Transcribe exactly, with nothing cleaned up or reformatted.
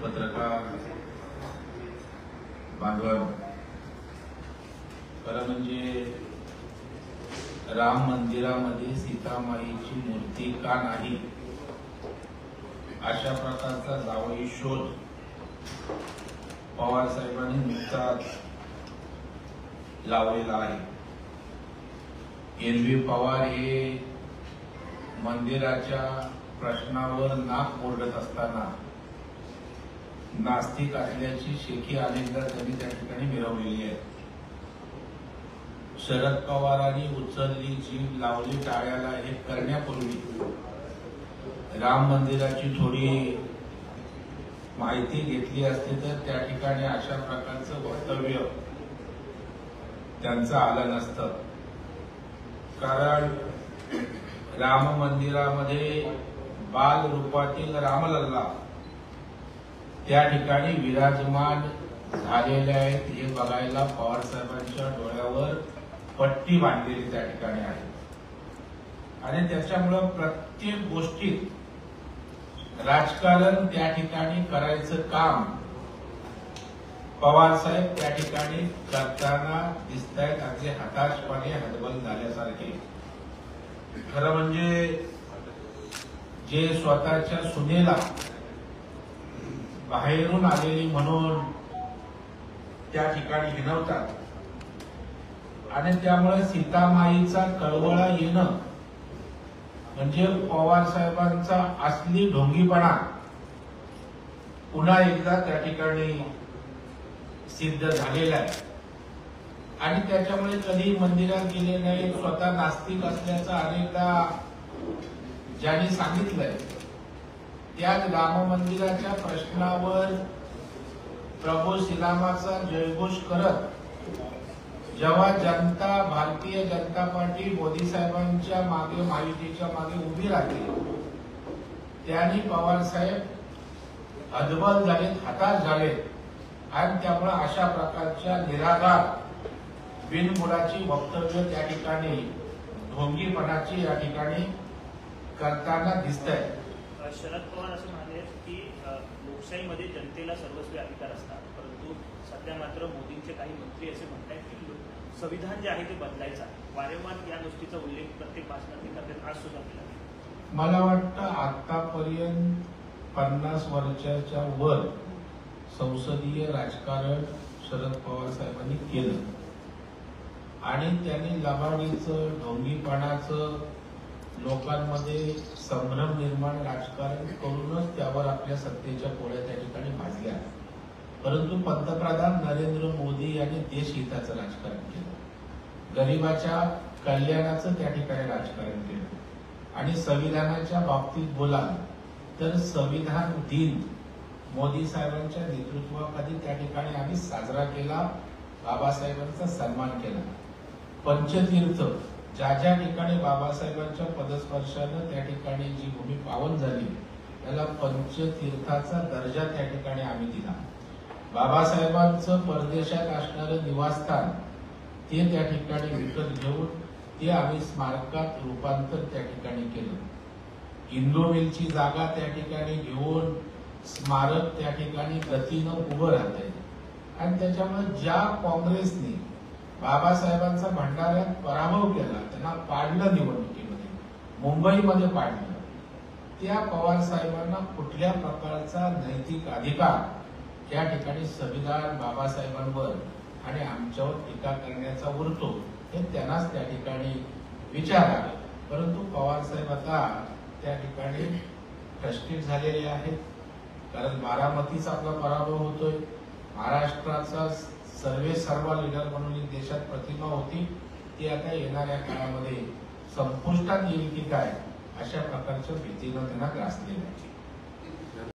पत्रकार बांधव, खरं म्हणजे राम मंदिरामध्ये सीतामाईची मूर्ती का नाही अशा प्रकारचा जावई शोध पवार साहेबांनी नुकताच लावलेला आहे। एरवी पवार हे मंदिराच्या प्रश्नावर नाक मोडत असताना नास्तिक असल्याची शेखी अनेकदा त्यांनी त्या ठिकाणी मिरवलेली आहे। शरद पवारांनी उचलली जीभ लावली टाळ्याला हे करण्यापूर्वी राम मंदिराची थोडी माहिती घेतली असती तर त्या ठिकाणी अशा प्रकारचं वक्तव्य त्यांचं आलं नसतं। कारण राम मंदिरामध्ये बाल रूपातील रामलल्ला त्या ठिकाणी विराजमान झालेले आहेत हे बघायला पवार साहेबांच्या डोळ्यावर पट्टी बांधलेली त्या ठिकाणी आहे आणि त्याच्यामुळे प्रत्येक गोष्टीत राजकारण त्या ठिकाणी करायचं काम पवार साहेब त्या ठिकाणी करताना दिसत आहेत। अगदी हताशपणे हतबल झाल्यासारखे। खरं म्हणजे जे स्वतःच्या सुनेला बाहेरून आलेली म्हणून त्या ठिकाणी हिणवतात आणि त्यामुळे सीतामाईचा कळवळा येणं म्हणजे पवार साहेबांचा असली ढोंगीपणा पुन्हा एकदा त्या ठिकाणी सिद्ध झालेला आहे। आणि त्याच्यामुळे कधी मंदिरात गेले नाही, स्वतः नास्तिक असल्याचं अनेकदा ज्यांनी सांगितलंय त्याच राम मंदिराच्या प्रश्नावर प्रभू श्रीरामाचा जयघोष करत जेव्हा जनता भारतीय जनता पार्टी मोदी साहेबांच्या मागे महायुतीच्या मागे उभी राहिली त्यांनी पवार साहेब हतबल झालेत, हताश झालेत आणि त्यामुळे अशा प्रकारच्या निराधार बिनबुडाची वक्तव्य त्या ठिकाणी ढोंगीपणाची या ठिकाणी करताना दिसत आहे। शरद पवार असं म्हणाले की लोकशाहीमध्ये जनतेला सर्वस्वी अधिकार असतात, परंतु सध्या मात्र मोदींचे काही मंत्री असे म्हणतात की संविधान जे आहे ते बदलायचं आहे। वारंवार या गोष्टीचा उल्लेख प्रत्येक भाषणात करतात। आज सुद्धा केला। मला वाटतं आतापर्यंत पन्नास वर्षाच्या वर संसदीय राजकारण शरद पवार साहेबांनी केलं आणि त्यांनी लबाडीचं ढोंगीपणाचं लोकांमध्ये संभ्रम निर्माण राजकारण करूनच त्यावर आपल्या सत्तेच्या पोळ्या त्या ठिकाणी भाजल्या। परंतु पंतप्रधान नरेंद्र मोदी यांनी देशहिताचं राजकारण केलं, गरिबाच्या कल्याणाचं त्या ठिकाणी राजकारण केलं आणि संविधानाच्या बाबतीत बोलाल तर संविधान दिन मोदी साहेबांच्या नेतृत्वाखाली त्या ठिकाणी आम्ही साजरा केला, बाबासाहेबांचा सन्मान केला। पंचतीर्थ ज्या ज्या ठिकाणी बाबासाहेबांच्या पदस्पर्शानं त्या ठिकाणी जी भूमी पावन झाली त्याला पंचतीर्थाचा दर्जा त्या ठिकाणी आम्ही दिला। बाबासाहेबांचं परदेशात असणारं निवासस्थान ते त्या ठिकाणी विकत घेऊन ते आम्ही स्मारकात रूपांतर त्या ठिकाणी केलं। इंदू मिलची जागा त्या ठिकाणी घेऊन स्मारक त्या ठिकाणी गतीनं उभं राहत आहे आणि त्याच्यामुळे ज्या काँग्रेसने बाबासाहेबांचा भंडाऱ्यात पराभव केला, त्यांना पाडलं निवडणुकीमध्ये, मुंबईमध्ये पाडलं, त्या पवार साहेबांना कुठल्या प्रकारचा नैतिक अधिकार त्या ठिकाणी संविधान बाबासाहेबांवर आणि आमच्यावर टीका करण्याचा उरतो हे त्यांनाच त्या ठिकाणी विचारा। परंतु पवार साहेब आता त्या ठिकाणी फ्रस्ट्रेट झालेले आहेत कारण बारामतीचा आपला पराभव होतोय। महाराष्ट्राचा सर्वे सर्व लीडर म्हणून देशात प्रतिमा होती ती आता येणाऱ्या काळामध्ये संपुष्टात येईल की काय अशा प्रकारच्या भीतीनं त्यांना ग्रासलेलं आहे।